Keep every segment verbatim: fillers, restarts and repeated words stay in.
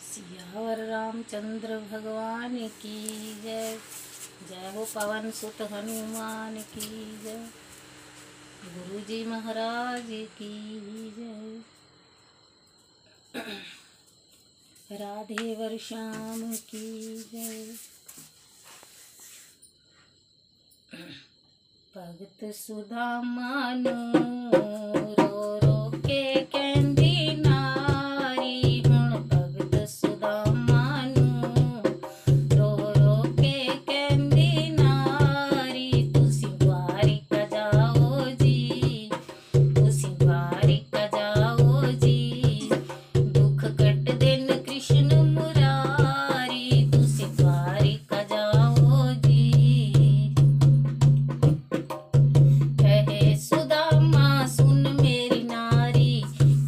सियावर रामचंद्र भगवान की जय। जय हो पवन सुत हनुमान की जय। गुरु जी महाराज की जय। राधे वर श्याम की जय। भगत सुदामानु रो रो के कहंदी नारी हुण। भगत सुदामानु रो रो के कहंदी नारी। तुसी द्वारिका जाओ जी, तुसी द्वारिका जाओ जी। दुख कट दिन कृष्ण मुरारी। तुसी द्वारिका जाओ जी। कहे सुदामा सुन मेरी नारी,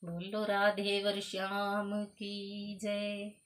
बोलो राधे वर श्याम की जय।